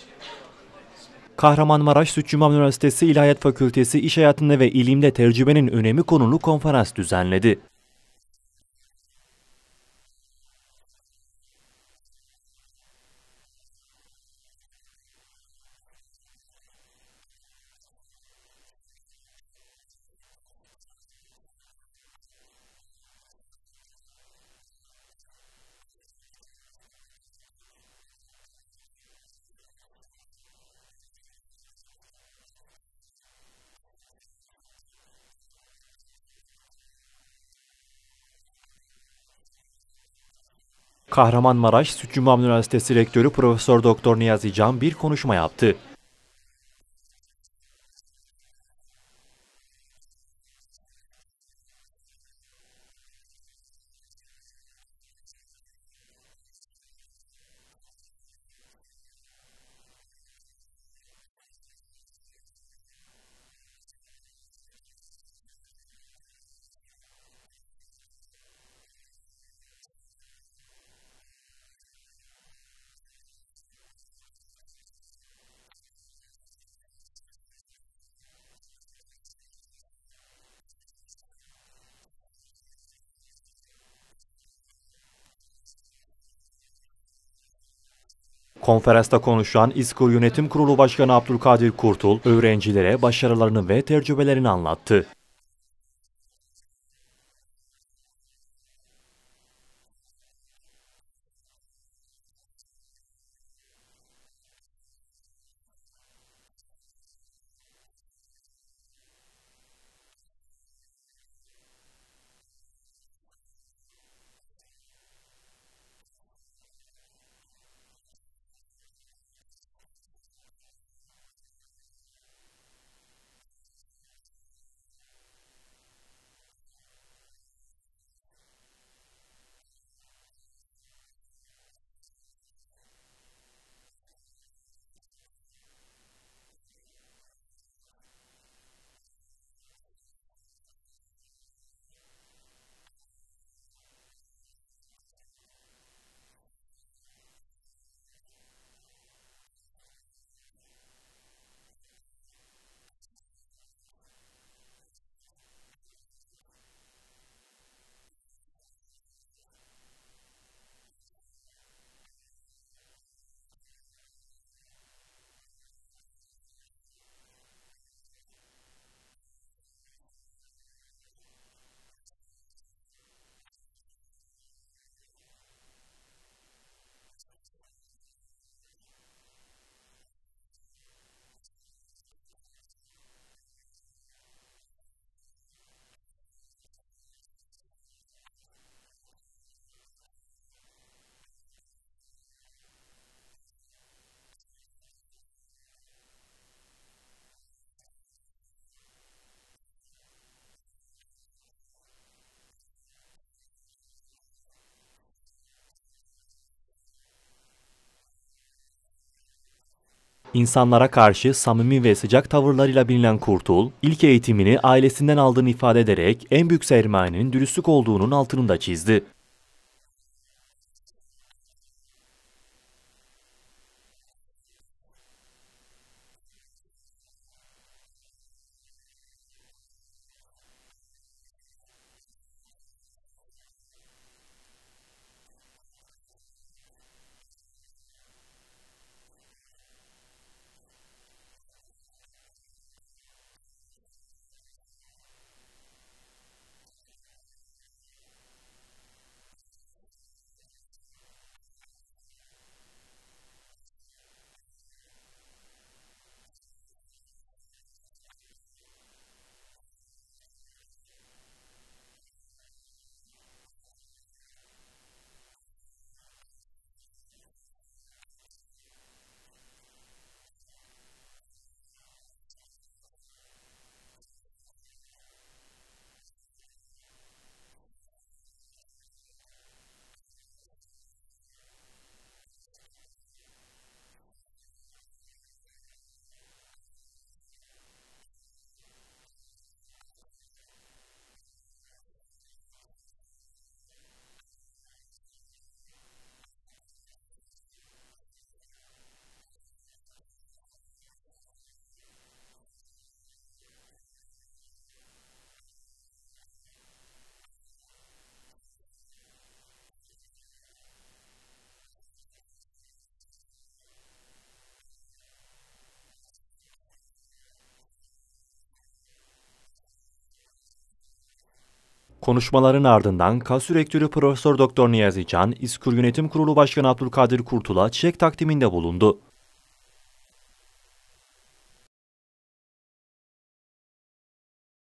Kahramanmaraş Süt Cumhuriyet Üniversitesi İlahiyat Fakültesi İş Hayatında ve İlimde Tecrübenin Önemi konulu konferans düzenledi. Kahramanmaraş Süt Cumhuriyet Üniversitesi Rektörü Profesör Doktor Niyazi Can bir konuşma yaptı. Konferansta konuşan İSKİ Yönetim Kurulu Başkanı Abdülkadir Kurtul, öğrencilere başarılarını ve tecrübelerini anlattı. İnsanlara karşı samimi ve sıcak tavırlarıyla bilinen Kurtul, ilk eğitimini ailesinden aldığını ifade ederek en büyük sermayenin dürüstlük olduğunun altını da çizdi. Konuşmaların ardından KASÜ Rektörü Profesör Doktor Niyazi Can, İSKUR Yönetim Kurulu Başkanı Abdülkadir Kurtul'a çiçek takdiminde bulundu.